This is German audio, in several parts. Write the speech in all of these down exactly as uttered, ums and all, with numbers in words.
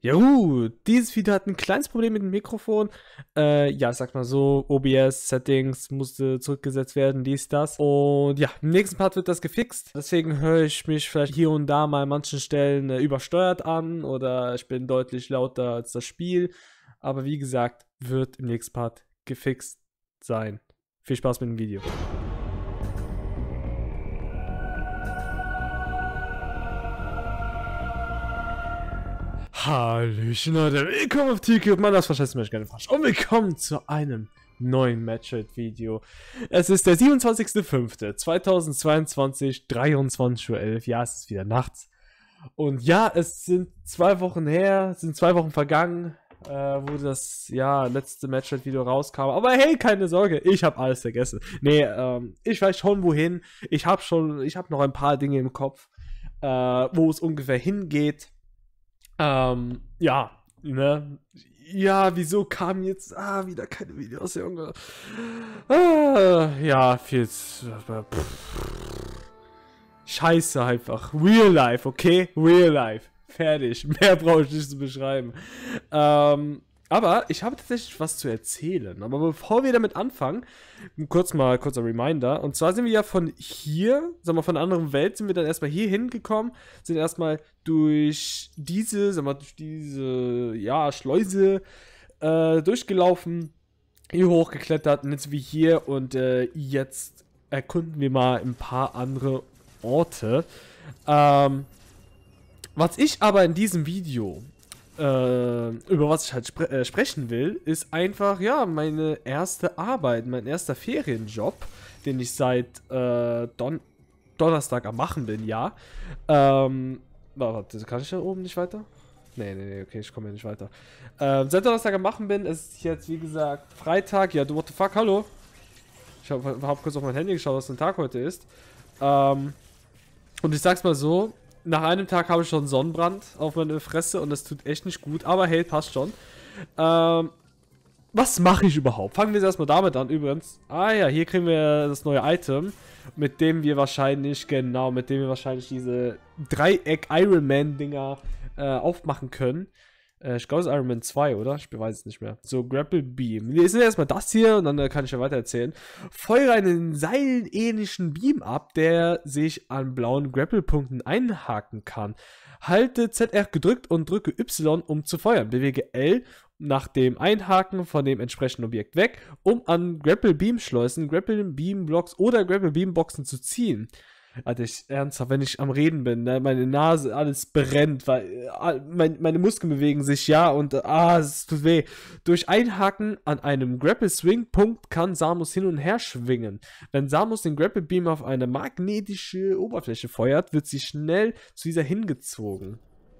Ja gut, dieses Video hat ein kleines Problem mit dem Mikrofon. Äh, ja, ich sag mal so, O B S-Settings musste zurückgesetzt werden, dies, das. Und ja, im nächsten Part wird das gefixt. Deswegen höre ich mich vielleicht hier und da mal an manchen Stellen äh, übersteuert an oder ich bin deutlich lauter als das Spiel. Aber wie gesagt, wird im nächsten Part gefixt sein. Viel Spaß mit dem Video. Hallöchen Leute, willkommen auf TeeCube, mein Name ist Verschätzt mich gerne falsch und willkommen zu einem neuen Match-Video. Es ist der siebenundzwanzigster fünfter zweitausendzweiundzwanzig, dreiundzwanzig Uhr elf, ja, es ist wieder nachts. Und ja, es sind zwei Wochen her, es sind zwei Wochen vergangen, äh, wo das, ja, letzte Match-Video rauskam. Aber hey, keine Sorge, ich habe alles vergessen. Nee, ähm, ich weiß schon wohin, ich habe schon, ich habe noch ein paar Dinge im Kopf, äh, wo es ungefähr hingeht. Ähm, ja, ne? Ja, wieso kamen jetzt, ah, wieder keine Videos, Junge. Ah, ja, viel, pff, scheiße einfach. Real life, okay? Real life. Fertig. Mehr brauche ich nicht zu beschreiben. Ähm, aber ich habe tatsächlich was zu erzählen. Aber bevor wir damit anfangen, kurz mal, kurzer Reminder. Und zwar sind wir ja von hier, sagen wir von einer anderen Welt, sind wir dann erstmal hier hingekommen, sind erstmal durch diese, sagen wir, durch diese, ja, Schleuse äh, durchgelaufen, hier hochgeklettert und jetzt sind wir hier und äh, jetzt erkunden wir mal ein paar andere Orte. Ähm, was ich aber in diesem Video Äh, über was ich halt spre äh, sprechen will, ist einfach, ja, meine erste Arbeit, mein erster Ferienjob, den ich seit äh, Don Donnerstag am machen bin, ja. Ähm, warte, kann ich da oben nicht weiter? Nee, nee, nee, okay, ich komme hier nicht weiter. Ähm, seit Donnerstag am machen bin, ist jetzt, wie gesagt, Freitag, ja, du, what the fuck, hallo? Ich habe hab kurz auf mein Handy geschaut, was für ein Tag heute ist. Ähm, und ich sag's mal so, nach einem Tag habe ich schon Sonnenbrand auf meine Fresse und das tut echt nicht gut, aber hey, passt schon. Ähm, was mache ich überhaupt? Fangen wir jetzt erstmal damit an, übrigens. Ah ja, hier kriegen wir das neue Item, mit dem wir wahrscheinlich, genau, mit dem wir wahrscheinlich diese Dreieck-Iron-Man-Dinger äh, aufmachen können. Äh, ich glaube, es ist Iron Man zwei, oder? Ich weiß es nicht mehr. So, Grapple Beam. Wir sind erstmal das hier und dann äh, kann ich ja weiter erzählen. Feuere einen seilenähnlichen Beam ab, der sich an blauen Grapple-Punkten einhaken kann. Halte Z R gedrückt und drücke Y, um zu feuern. Bewege L nach dem Einhaken von dem entsprechenden Objekt weg, um an Grapple Beam Schleusen, Grapple Beam Blocks oder Grapple Beam Boxen zu ziehen. Alter, ich, ernsthaft, wenn ich am Reden bin, ne, meine Nase, alles brennt, weil äh, mein, meine Muskeln bewegen sich, ja, und äh, ah, es tut weh. Durch Einhaken an einem Grapple-Swing-Punkt kann Samus hin und her schwingen. Wenn Samus den Grapple-Beam auf eine magnetische Oberfläche feuert, wird sie schnell zu dieser hingezogen.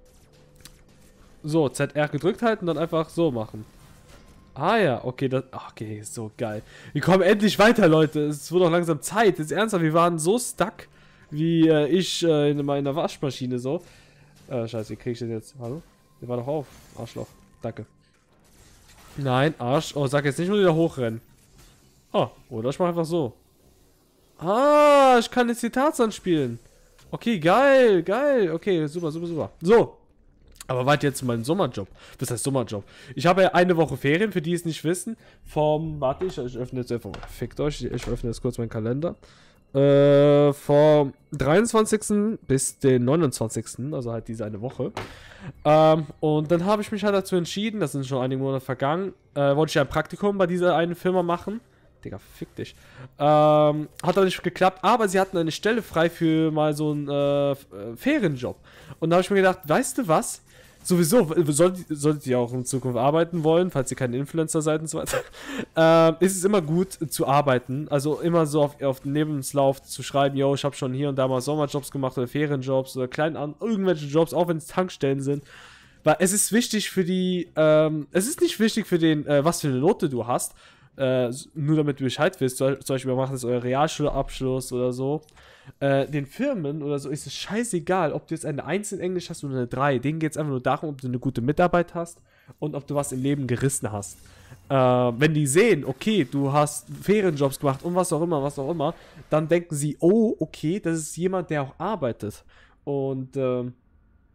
So, Z R gedrückt halten und dann einfach so machen. Ah ja, okay, das, okay, so geil. Wir kommen endlich weiter, Leute. Es wurde auch langsam Zeit. Jetzt ernsthaft, wir waren so stuck, wie äh, ich äh, in meiner Waschmaschine so. Äh, scheiße, wie krieg ich das jetzt? Hallo? Der war doch auf. Arschloch. Danke. Nein, Arsch. Oh, sag jetzt nicht nur wieder hochrennen. Oh, oder ich mach einfach so. Ah, ich kann jetzt die Tarzan spielen. Okay, geil, geil. Okay, super, super, super. So. Aber warte jetzt zu meinem Sommerjob. Was heißt Sommerjob? Ich habe ja eine Woche Ferien, für die es nicht wissen. Vom, warte, ich, ich öffne jetzt einfach, fickt euch, ich öffne jetzt kurz meinen Kalender. Äh, vom dreiundzwanzigsten bis den neunundzwanzigsten, also halt diese eine Woche. Ähm, und dann habe ich mich halt dazu entschieden, das sind schon einige Monate vergangen, äh, wollte ich ein Praktikum bei dieser einen Firma machen. Digga, fick dich. Ähm, hat aber nicht geklappt, aber sie hatten eine Stelle frei für mal so einen äh, Ferienjob. Und da habe ich mir gedacht, weißt du was? Sowieso, solltet, solltet ihr auch in Zukunft arbeiten wollen, falls ihr keine Influencer seid und so weiter, ähm, ist es immer gut zu arbeiten. Also immer so auf, auf den Lebenslauf zu schreiben, yo, ich habe schon hier und da mal Sommerjobs gemacht oder Ferienjobs oder kleinen an irgendwelche Jobs, auch wenn es Tankstellen sind. Weil es ist wichtig für die, ähm, es ist nicht wichtig für den, äh, was für eine Note du hast, äh, nur damit du Bescheid willst. Zum Beispiel, wir machen jetzt euer Realschulabschluss oder so. Äh, den Firmen oder so ist es scheißegal, ob du jetzt eine eins in Englisch hast oder eine drei. Denen geht es einfach nur darum, ob du eine gute Mitarbeit hast und ob du was im Leben gerissen hast. Äh, wenn die sehen, okay, du hast Ferienjobs gemacht und was auch immer, was auch immer, dann denken sie, oh, okay, das ist jemand, der auch arbeitet. Und ähm,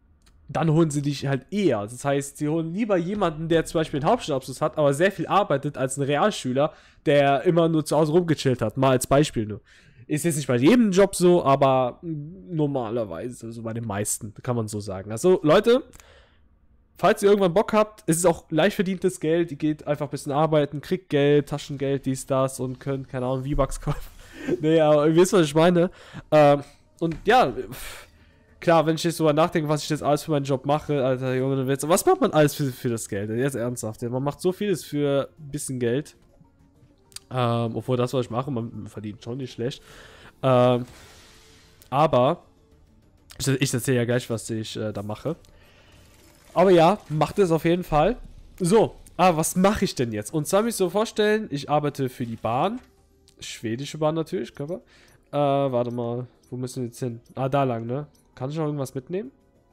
dann holen sie dich halt eher. Das heißt, sie holen lieber jemanden, der zum Beispiel einen Hauptschulabschluss hat, aber sehr viel arbeitet, als ein Realschüler, der immer nur zu Hause rumgechillt hat. Mal als Beispiel nur. Ist jetzt nicht bei jedem Job so, aber normalerweise, also bei den meisten, kann man so sagen. Also, Leute, falls ihr irgendwann Bock habt, ist es auch leicht verdientes Geld. Ihr geht einfach ein bisschen arbeiten, kriegt Geld, Taschengeld, dies, das und könnt, keine Ahnung, V-Bucks kaufen. Nee, aber ihr wisst, was ich meine. Ähm, und ja, klar, wenn ich jetzt drüber nachdenke, was ich jetzt alles für meinen Job mache, Alter, Junge, was macht man alles für, für das Geld? Jetzt ernsthaft. Man macht so vieles für ein bisschen Geld. Ähm, obwohl das, was ich mache, man verdient schon nicht schlecht. Ähm, aber, ich, ich erzähle ja gleich, was ich äh, da mache. Aber ja, macht es auf jeden Fall. So, aber was mache ich denn jetzt? Und zwar muss ich so vorstellen, ich arbeite für die Bahn. Schwedische Bahn natürlich, Körper. Äh, warte mal, wo müssen wir jetzt hin? Ah, da lang, ne? Kann ich noch irgendwas mitnehmen?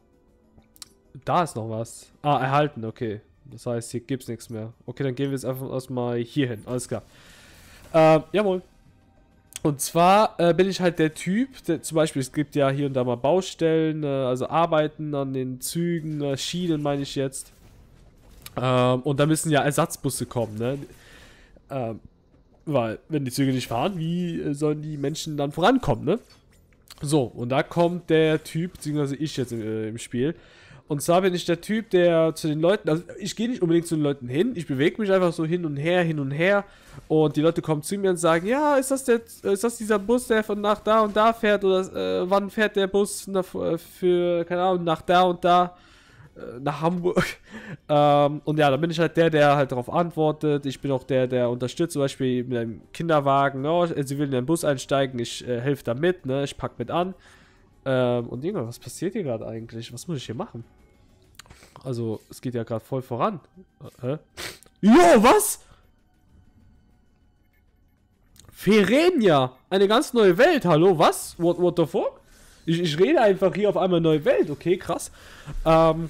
Da ist noch was. Ah, erhalten, okay. Das heißt, hier gibt es nichts mehr. Okay, dann gehen wir jetzt einfach erstmal hier hin. Alles klar. Äh, jawohl. Und zwar äh, bin ich halt der Typ, der, zum Beispiel, es gibt ja hier und da mal Baustellen, äh, also Arbeiten an den Zügen, äh, Schienen meine ich jetzt. Ähm, und da müssen ja Ersatzbusse kommen, ne? Ähm, weil, wenn die Züge nicht fahren, wie äh, sollen die Menschen dann vorankommen, ne? So, und da kommt der Typ, beziehungsweise ich jetzt im, äh, im Spiel. Und zwar bin ich der Typ, der zu den Leuten, also ich gehe nicht unbedingt zu den Leuten hin, ich bewege mich einfach so hin und her, hin und her. Und die Leute kommen zu mir und sagen, ja, ist das der, ist das dieser Bus, der von nach da und da fährt? Oder äh, wann fährt der Bus nach, für, keine Ahnung, nach da und da, äh, nach Hamburg? ähm, und ja, dann bin ich halt der, der halt darauf antwortet. Ich bin auch der, der unterstützt, zum Beispiel mit einem Kinderwagen, oh, sie will in den Bus einsteigen, ich äh, helfe da mit, ne, ich pack mit an. Ähm, und Junge, was passiert hier gerade eigentlich? Was muss ich hier machen? Also, es geht ja gerade voll voran. Hä? Jo, was? Ferenia! Eine ganz neue Welt, hallo, was? What, what the fuck? Ich, ich rede einfach hier auf einmal neue Welt, okay, krass. Ähm...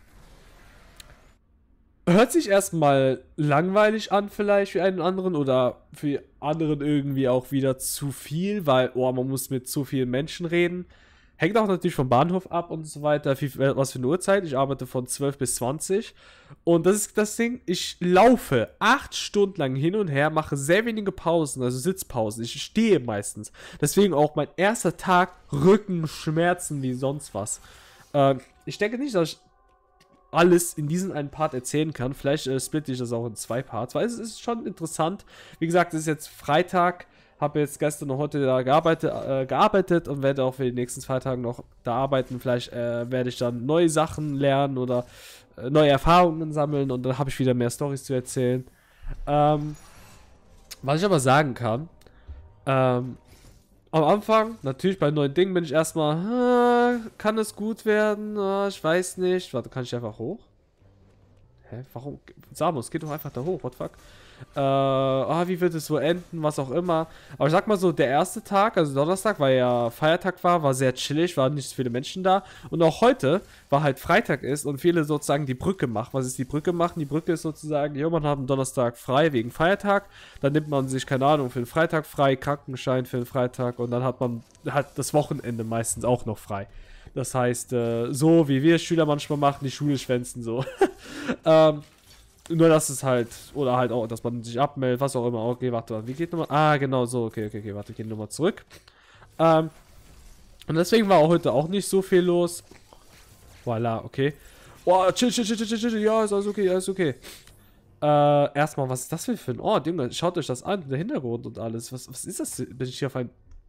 Hört sich erstmal langweilig an vielleicht für einen anderen oder für anderen irgendwie auch wieder zu viel, weil, oh, man muss mit zu vielen Menschen reden. Hängt auch natürlich vom Bahnhof ab und so weiter, wie, was für eine Uhrzeit. Ich arbeite von zwölf bis zwanzig. Und das ist das Ding, ich laufe acht Stunden lang hin und her, mache sehr wenige Pausen, also Sitzpausen. Ich stehe meistens. Deswegen auch mein erster Tag Rückenschmerzen wie sonst was. Äh, ich denke nicht, dass ich alles in diesem einen Part erzählen kann. Vielleicht äh, splitte ich das auch in zwei Parts, weil es ist schon interessant. Wie gesagt, es ist jetzt Freitag. Habe jetzt gestern und heute da gearbeitet, äh, gearbeitet und werde auch für die nächsten zwei Tage noch da arbeiten. Vielleicht äh, werde ich dann neue Sachen lernen oder äh, neue Erfahrungen sammeln und dann habe ich wieder mehr Storys zu erzählen. Ähm, was ich aber sagen kann, ähm, am Anfang, natürlich bei neuen Dingen bin ich erstmal, ah, kann es gut werden? Ah, ich weiß nicht. Warte, kann ich einfach hoch? Hä, warum? Samus, geh doch einfach da hoch, what the fuck? Äh, ah, wie wird es wohl enden, was auch immer. Aber ich sag mal so, der erste Tag, also Donnerstag, weil ja Feiertag war, war sehr chillig, waren nicht so viele Menschen da. Und auch heute, weil halt Freitag ist und viele sozusagen die Brücke machen. Was ist die Brücke machen? Die Brücke ist sozusagen, ja, man hat einen Donnerstag frei wegen Feiertag. Dann nimmt man sich, keine Ahnung, für den Freitag frei, Krankenschein für den Freitag und dann hat man halt das Wochenende meistens auch noch frei. Das heißt, äh, so wie wir Schüler manchmal machen, die Schule schwänzen so. ähm, Nur, dass es halt, oder halt auch, dass man sich abmeldet, was auch immer. Okay, warte, wie geht nochmal? Ah, genau so, okay, okay, okay, warte, gehen nochmal zurück. Ähm, und deswegen war auch heute auch nicht so viel los. Voila, okay. Oh, chill, chill, chill, chill, chill, ja, ist alles okay, alles okay. Äh, erstmal, was ist das für ein Ort, Junge? Schaut euch das an, der Hintergrund und alles. Was, was ist das? Bin ich hier auf ein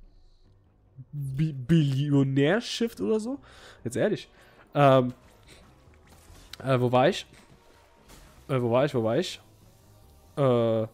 Bi Billionärschiff oder so? Jetzt ehrlich. Ähm, äh, wo war ich? Äh, wo war ich, wo war ich? Äh. Wow,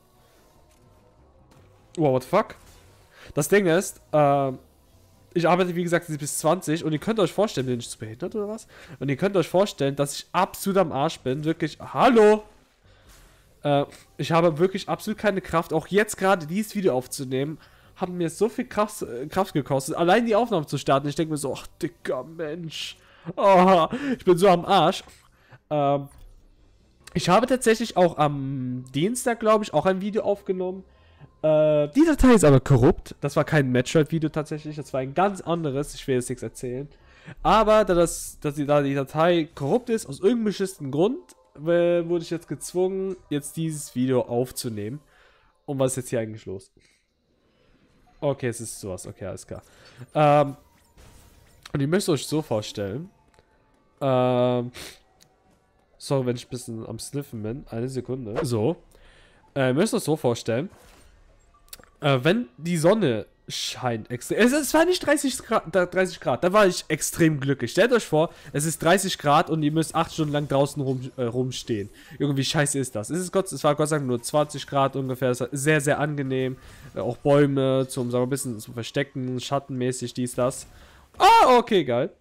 what the fuck? Das Ding ist, äh, ich arbeite wie gesagt bis zwanzig und ihr könnt euch vorstellen, bin ich zu behindert oder was? Und ihr könnt euch vorstellen, dass ich absolut am Arsch bin, wirklich, hallo! Äh, ich habe wirklich absolut keine Kraft, auch jetzt gerade dieses Video aufzunehmen, hat mir so viel Kraft, äh, Kraft gekostet, allein die Aufnahme zu starten. Ich denke mir so, ach, dicker Mensch. Oh, ich bin so am Arsch. Ähm, Ich habe tatsächlich auch am Dienstag, glaube ich, auch ein Video aufgenommen. Äh, die Datei ist aber korrupt. Das war kein Matchlight-Video tatsächlich. Das war ein ganz anderes. Ich will jetzt nichts erzählen. Aber da, das, dass die, da die Datei korrupt ist, aus irgendeinem beschissenen Grund, äh, wurde ich jetzt gezwungen, jetzt dieses Video aufzunehmen. Und was ist jetzt hier eigentlich los? Okay, es ist sowas. Okay, alles klar. Ähm, und ich möchte euch so vorstellen. Ähm, sorry, wenn ich ein bisschen am Sniffen bin. Eine Sekunde. So. Äh, ich möchte euch so vorstellen. Äh, wenn die Sonne scheint extrem. Es, es war nicht dreißig Grad, dreißig Grad, da war ich extrem glücklich. Stellt euch vor, es ist dreißig Grad und ihr müsst acht Stunden lang draußen rum, äh, rumstehen. Irgendwie scheiße ist das. Es, ist Gott, es war Gott sei Dank nur zwanzig Grad ungefähr. Es war sehr, sehr angenehm. Äh, auch Bäume zum, sagen wir, ein bisschen zum Verstecken, schattenmäßig, dies, das. Ah, okay, geil.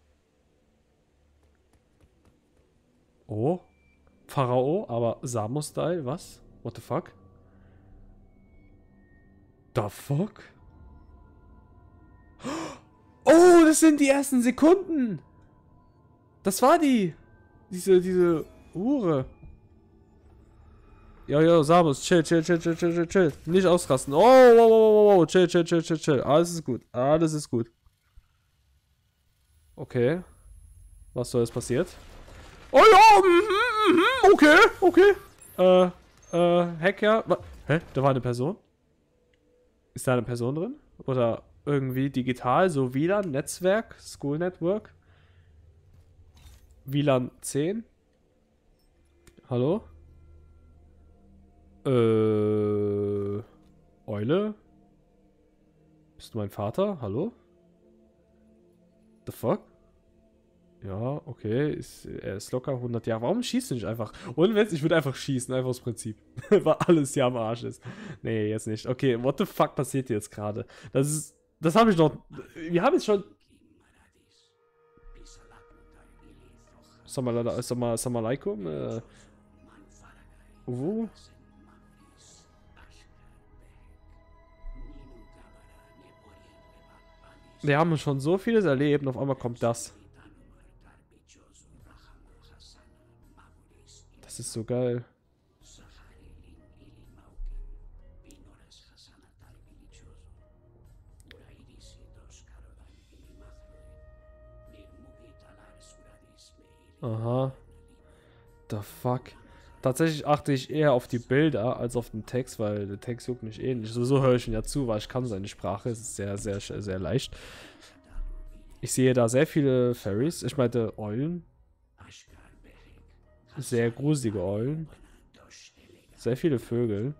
Oh. Pharao, aber Samus-Style, was? What the fuck? The fuck? Oh, das sind die ersten Sekunden. Das war die. Diese, diese Hure. Ja, ja, Samus, chill, chill, chill, chill, chill, chill, chill. Nicht ausrasten. Oh, wow, wow, wow, wow, chill, chill, chill, chill, chill. Alles ist gut. Alles ist gut. Okay. Was soll jetzt passiert? Oh ja, mhm, mhm, okay, okay. Äh, äh, Hacker. Hä? Da war eine Person? Ist da eine Person drin? Oder irgendwie digital, so W L A N, Netzwerk, School Network? W L A N zehn? Hallo? Äh, Eule? Bist du mein Vater? Hallo? The fuck? Ja, okay. Ist, er ist locker hundert Jahre. Warum schießt du nicht einfach? Und wenn ich würde einfach schießen, einfach aus Prinzip. Weil alles ja am Arsch ist. Nee, jetzt nicht. Okay, what the fuck passiert jetzt gerade? Das ist. Das habe ich noch. Wir haben jetzt schon. Assalamu alaikum. Äh, wo? Wir haben schon so vieles erlebt und auf einmal kommt das. Das ist so geil. Aha. The fuck. Tatsächlich achte ich eher auf die Bilder als auf den Text, weil der Text juckt mich eh nicht. Sowieso höre ich ihn ja zu, weil ich kann seine Sprache. Es ist sehr, sehr, sehr leicht. Ich sehe da sehr viele Fairies. Ich meinte Eulen. Sehr gruselige Eulen. Sehr viele Vögel.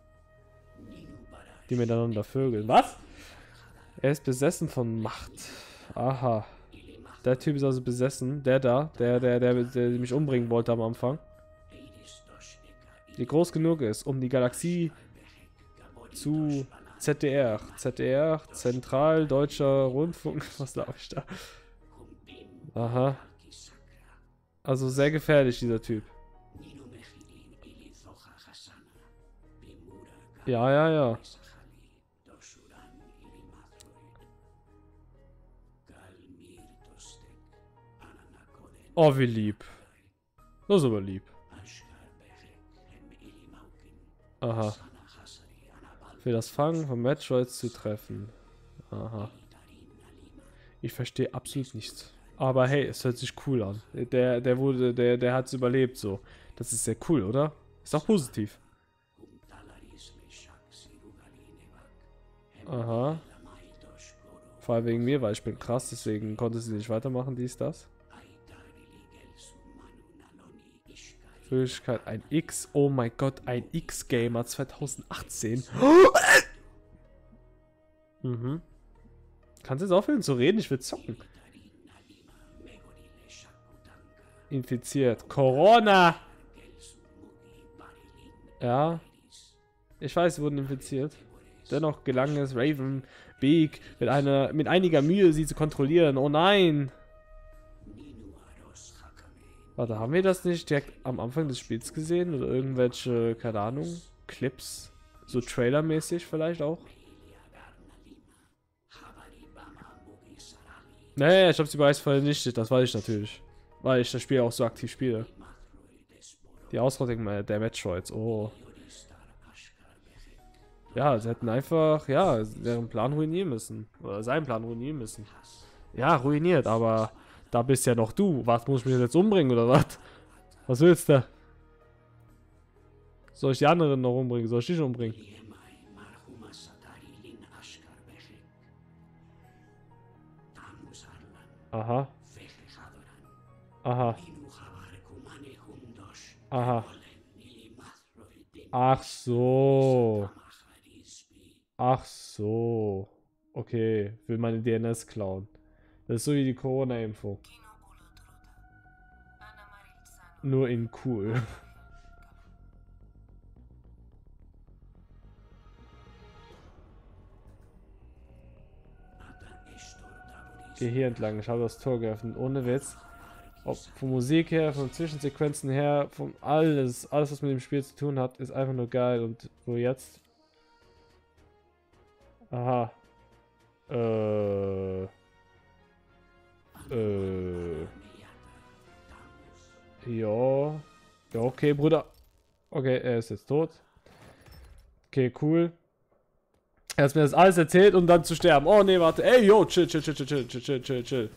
Die miteinander vögeln. Was? Er ist besessen von Macht. Aha. Der Typ ist also besessen. Der da. Der, der, der, der mich umbringen wollte am Anfang. Die groß genug ist, um die Galaxie zu Z D R. Z D R, Zentral Deutscher Rundfunk. Was glaube ich da? Aha. Also sehr gefährlich, dieser Typ. Ja, ja, ja. Oh, wie lieb. Das ist aber lieb. Aha. Für das Fangen von Metroids zu treffen. Aha. Ich verstehe absolut nichts. Aber hey, es hört sich cool an. Der, der wurde, der, der hat es überlebt so. Das ist sehr cool, oder? Ist auch positiv. Aha. Vor allem wegen mir, weil ich bin krass, deswegen konnte sie nicht weitermachen, dies, das. Fähigkeit, ein X. Oh mein Gott, ein X-Gamer zweitausendachtzehn. Mhm. Kannst du jetzt aufhören zu reden? Ich will zocken. Infiziert. Corona! Ja. Ich weiß, sie wurden infiziert. Dennoch gelang es Raven Beak mit einer mit einiger Mühe, sie zu kontrollieren. Oh nein! Warte, haben wir das nicht direkt am Anfang des Spiels gesehen? Oder irgendwelche, keine Ahnung, Clips? So trailermäßig vielleicht auch? Nee, ich habe sie bereits vernichtet, das weiß ich natürlich. Weil ich das Spiel auch so aktiv spiele. Die Ausrottung der Metroids, oh. Ja, sie hätten einfach, ja, deren Plan ruinieren müssen. Oder seinen Plan ruinieren müssen. Ja, ruiniert, aber Da bist ja noch du. Was, muss ich mich jetzt umbringen oder was? Was willst du? Soll ich die anderen noch umbringen? Soll ich dich umbringen? Aha. Aha. Aha. Ach so. Ach so. Okay, will meine D N S klauen. Das ist so wie die Corona-Info. Nur in cool. Geh hier entlang, ich habe das Tor geöffnet, ohne Witz. Ob von Musik her, von Zwischensequenzen her, von alles, alles was mit dem Spiel zu tun hat, ist einfach nur geil. Und wo jetzt? Aha. Äh. Äh. Ja. Ja, okay, Bruder. Okay, er ist jetzt tot. Okay, cool. Er hat mir das alles erzählt, um dann zu sterben. Oh, nee, warte. Ey, yo, chill, chill, chill, chill, chill, chill, chill, chill.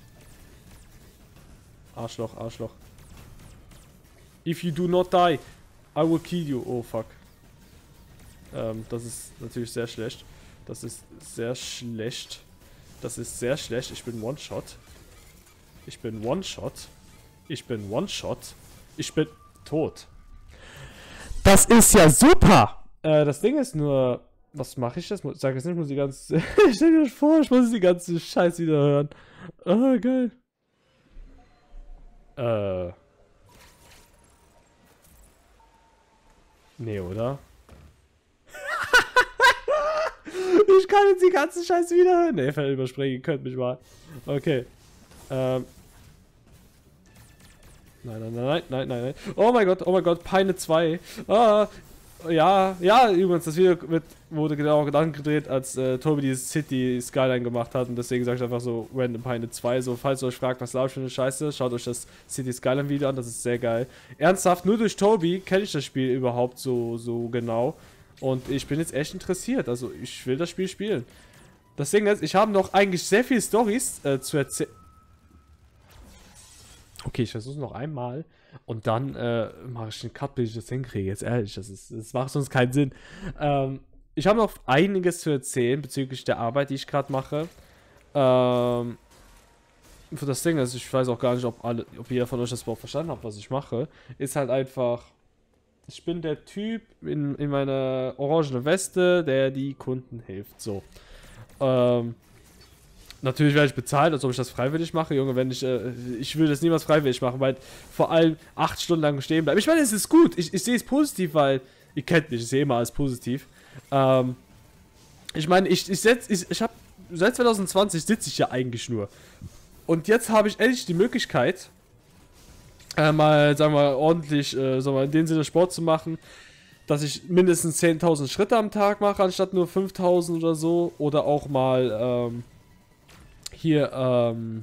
Arschloch, Arschloch. If you do not die, I will kill you. Oh, fuck. Ähm, das ist natürlich sehr schlecht. Das ist sehr schlecht. Das ist sehr schlecht. Ich bin One-Shot. Ich bin One-Shot. Ich bin One-Shot. Ich bin tot. Das ist ja super! Äh, das Ding ist nur... Was mache ich jetzt? Sag jetzt nicht, ich muss die ganze... Stell dir das vor, ich muss die ganze Scheiß wieder hören. Ah, geil. Äh... Nee, oder? Ich kann jetzt die ganze Scheiße wieder hören. Nee, Fälle überspringen, ihr könnt mich mal. Okay. Ähm... Nein, nein, nein, nein, nein, nein. Oh mein Gott, oh mein Gott, Peine zwei. Ah, ja, ja, übrigens, das Video wird, wurde genau dann gedreht, als äh, Tobi dieses City Skyline gemacht hat. Und deswegen sage ich einfach so random Peine zwei. So, falls ihr euch fragt, was laut für eine Scheiße, schaut euch das City Skyline Video an, das ist sehr geil. Ernsthaft, nur durch Tobi kenne ich das Spiel überhaupt so, so genau. Und ich bin jetzt echt interessiert, also ich will das Spiel spielen. Das Ding ist, ich habe noch eigentlich sehr viele Storys äh, zu erzählen. Okay, ich versuche es noch einmal und dann äh, mache ich einen Cut, bis ich das hinkriege. Jetzt ehrlich, das, ist, das macht sonst keinen Sinn. Ähm, ich habe noch einiges zu erzählen bezüglich der Arbeit, die ich gerade mache. Ähm, für das Ding, also ich weiß auch gar nicht, ob, alle, ob jeder von euch das überhaupt verstanden hat, was ich mache. Ist halt einfach, ich bin der Typ in, in meiner orangenen Weste, der die Kunden hilft. So. Ähm, Natürlich werde ich bezahlt, als ob ich das freiwillig mache, Junge, wenn ich, äh, ich will das niemals freiwillig machen, weil vor allem acht Stunden lang stehen bleiben. Ich meine, es ist gut, ich, ich sehe es positiv, weil, ihr kennt mich, ich sehe immer alles positiv. Ähm, ich meine, ich, ich setz, ich, ich habe, seit zwanzig zwanzig sitze ich ja eigentlich nur. Und jetzt habe ich endlich die Möglichkeit, äh, mal, sagen wir mal, ordentlich, äh, sagen wir mal, in dem Sinne Sport zu machen, dass ich mindestens zehntausend Schritte am Tag mache, anstatt nur fünftausend oder so, oder auch mal, ähm, Hier, ähm,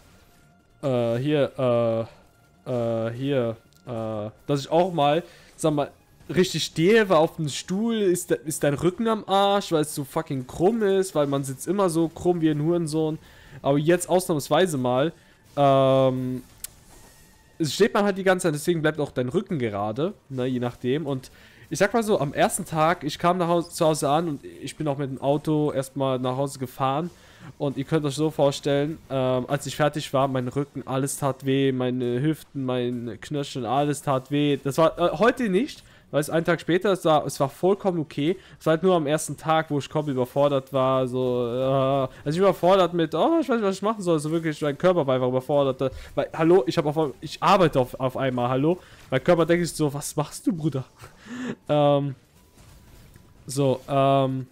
äh, hier, äh, äh, hier, äh, dass ich auch mal, sag mal, richtig stehe, weil auf dem Stuhl ist, ist dein Rücken am Arsch, weil es so fucking krumm ist, weil man sitzt immer so krumm wie ein Hurensohn. Aber jetzt ausnahmsweise mal, ähm, steht man halt die ganze Zeit, deswegen bleibt auch dein Rücken gerade, ne, je nachdem. Und ich sag mal so, am ersten Tag, ich kam nach Hause, zu Hause an und ich bin auch mit dem Auto erstmal nach Hause gefahren. Und ihr könnt euch so vorstellen, ähm, als ich fertig war, mein Rücken, alles tat weh, meine Hüften, meine Knöchel, alles tat weh. Das war äh, heute nicht, weil es einen Tag später, es war, es war vollkommen okay. Es war halt nur am ersten Tag, wo ich komplett überfordert war, so, äh, also ich überfordert mit, oh, ich weiß nicht, was ich machen soll, so wirklich, mein Körper war einfach überfordert. Weil, hallo, ich habe auf, ich arbeite auf, auf einmal, hallo. Mein Körper denkt sich so, was machst du, Bruder? ähm, so, ähm,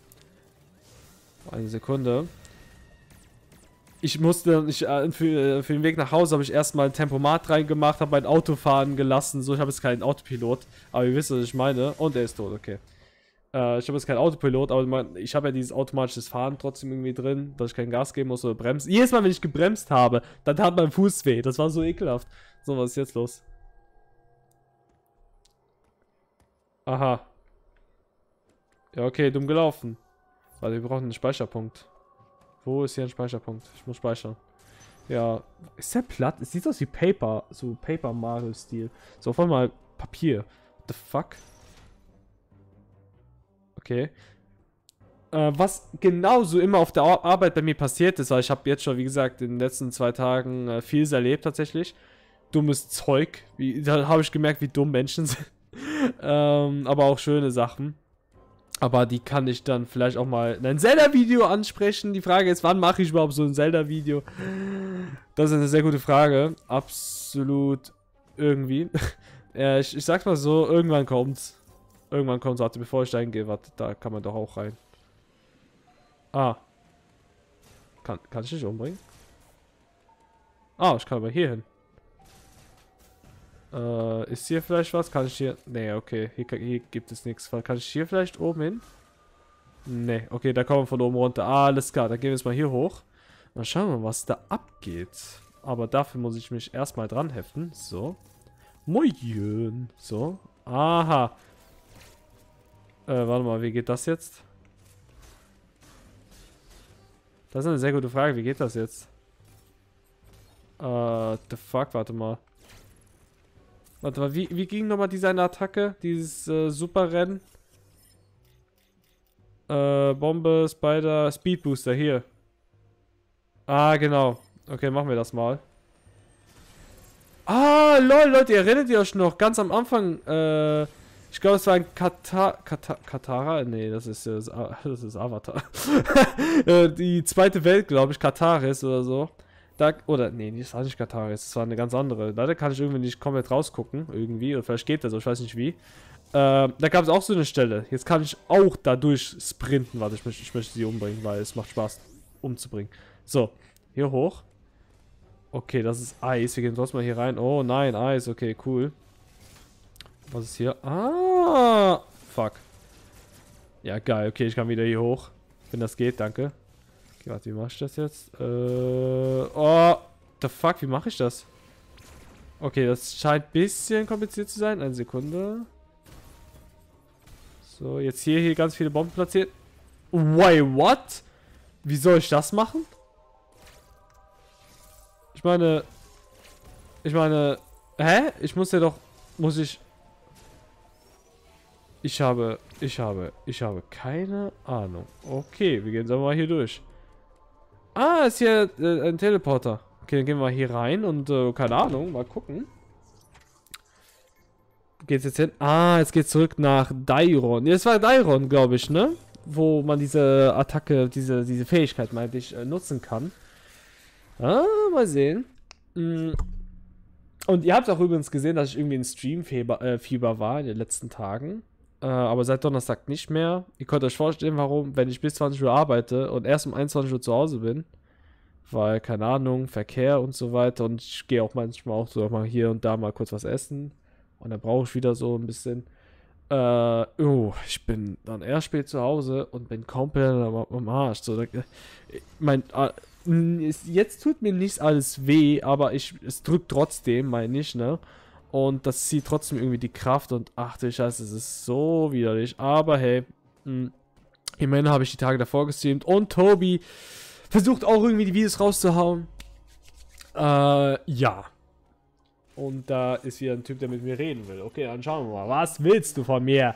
eine Sekunde. Ich musste, ich, äh, für, für den Weg nach Hause habe ich erstmal ein Tempomat reingemacht, habe mein Auto fahren gelassen. So, ich habe jetzt keinen Autopilot, aber ihr wisst, was ich meine. Und er ist tot, okay. Äh, ich habe jetzt keinen Autopilot, aber mein, ich habe ja dieses automatisches Fahren trotzdem irgendwie drin, dass ich kein Gas geben muss oder bremsen. Jedes Mal, wenn ich gebremst habe, dann tat mein Fuß weh. Das war so ekelhaft. So, was ist jetzt los? Aha. Ja, okay, dumm gelaufen. Warte, wir brauchen einen Speicherpunkt. Wo ist hier ein Speicherpunkt? Ich muss speichern. Ja. Ist der platt? Es sieht aus wie Paper. So Paper Mario-Stil. So, auf einmal Papier. What the fuck? Okay. Äh, was genauso immer auf der Ar Arbeit bei mir passiert ist, weil ich habe jetzt schon, wie gesagt, in den letzten zwei Tagen äh, vieles erlebt tatsächlich. Dummes Zeug. Wie, da habe ich gemerkt, wie dumm Menschen sind. ähm, aber auch schöne Sachen. Aber die kann ich dann vielleicht auch mal in ein Zelda-Video ansprechen. Die Frage ist, wann mache ich überhaupt so ein Zelda-Video? Das ist eine sehr gute Frage. Absolut irgendwie. ja, ich, ich sag's mal so, irgendwann kommt's. Irgendwann kommt's. Warte, bevor ich da hingehe, warte, da kann man doch auch rein. Ah. Kann, kann ich dich umbringen? Ah, ich kann aber hier hin. Äh, ist hier vielleicht was? Kann ich hier... Nee, okay. Hier, hier gibt es nichts. Kann ich hier vielleicht oben hin? Nee, okay, da kommen wir von oben runter. Ah, alles klar, dann gehen wir jetzt mal hier hoch. Mal schauen, was da abgeht. Aber dafür muss ich mich erstmal dran heften. So. Moin. So. Aha. Äh, warte mal, wie geht das jetzt? Das ist eine sehr gute Frage. Wie geht das jetzt? Äh, the fuck, warte mal. Warte mal, wie, wie ging nochmal diese eine Attacke? Dieses äh, Superrennen? Äh, Bombe, Spider, Speed Booster, hier. Ah, genau. Okay, machen wir das mal. Ah, lol, Leute, ihr erinnert ihr euch noch? Ganz am Anfang, äh, ich glaube, es war ein Kata Kata Katara? Nee, das ist, das ist Avatar. äh, die zweite Welt, glaube ich, Kataris oder so. Da, oder, nee, das war nicht Kataris, das war eine ganz andere. Leider kann ich irgendwie nicht komplett rausgucken, irgendwie. Oder vielleicht geht das, ich weiß nicht wie. Äh, da gab es auch so eine Stelle. Jetzt kann ich auch dadurch sprinten. Warte, ich möchte, ich möchte sie umbringen, weil es macht Spaß, umzubringen. So, hier hoch. Okay, das ist Eis. Wir gehen trotzdem mal hier rein. Oh nein, Eis. Okay, cool. Was ist hier? Ah, fuck. Ja, geil. Okay, ich kann wieder hier hoch. Wenn das geht, danke. Okay, warte, wie mache ich das jetzt? Äh, oh, the fuck, wie mache ich das? Okay, das scheint ein bisschen kompliziert zu sein. Eine Sekunde. So, jetzt hier, hier ganz viele Bomben platziert. Wait, what? Wie soll ich das machen? Ich meine... Ich meine... Hä? Ich muss ja doch... Muss ich... Ich habe... Ich habe... Ich habe keine Ahnung. Okay, wir gehen so mal hier durch. Ah, ist hier äh, ein Teleporter. Okay, dann gehen wir hier rein und... Äh, keine Ahnung, mal gucken. Geht's jetzt hin? Ah, jetzt geht's zurück nach Dairon. Ja, es war Dairon, glaube ich, ne? Wo man diese Attacke, diese, diese Fähigkeit, meinte ich, äh, nutzen kann. Ah, mal sehen. Mm. Und ihr habt auch übrigens gesehen, dass ich irgendwie in Stream-Fieber äh, Fieber war in den letzten Tagen. Äh, aber seit Donnerstag nicht mehr. Ihr könnt euch vorstellen, warum, wenn ich bis zwanzig Uhr arbeite und erst um einundzwanzig Uhr zu Hause bin. Weil, keine Ahnung, Verkehr und so weiter. Und ich gehe auch manchmal auch so mal hier und da mal kurz was essen. Und dann brauche ich wieder so ein bisschen. Äh, oh, ich bin dann erst spät zu Hause und bin komplett am, am Arsch. So, da, mein, äh, jetzt tut mir nicht alles weh, aber ich, es drückt trotzdem, meine ich, ne? Und das zieht trotzdem irgendwie die Kraft und ach du Scheiße, es ist so widerlich. Aber hey, mh, immerhin habe ich die Tage davor gestreamt und Tobi versucht auch irgendwie die Videos rauszuhauen. Äh, ja. Und da ist wieder ein Typ, der mit mir reden will. Okay, dann schauen wir mal. Was willst du von mir?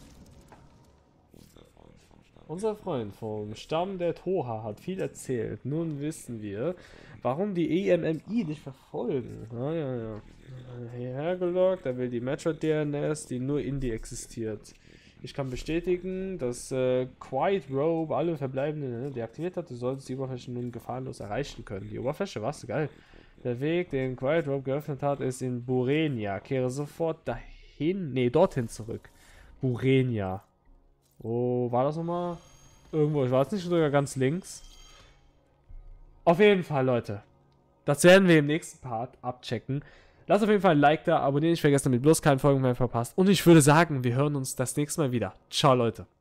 Unser Freund vom Stamm der Toha hat viel erzählt. Nun wissen wir, warum die E M M I dich verfolgen. Ah, ja, ja. Hierher gelockt, er will die Metroid D N S, die nur in dir existiert. Ich kann bestätigen, dass äh, Quiet Robe alle verbleibenden ne, deaktiviert hat. Du solltest die Oberfläche nun gefahrenlos erreichen können. Die Oberfläche, was? Geil. Der Weg, den Quiet Robe geöffnet hat, ist in Burenia. Kehre sofort dahin, nee, dorthin zurück. Burenia. Wo war das nochmal? Irgendwo, ich weiß nicht, sogar ganz links. Auf jeden Fall, Leute. Das werden wir im nächsten Part abchecken. Lasst auf jeden Fall ein Like da, abonnieren nicht vergessen, damit bloß keine Folgen mehr verpasst. Und ich würde sagen, wir hören uns das nächste Mal wieder. Ciao, Leute.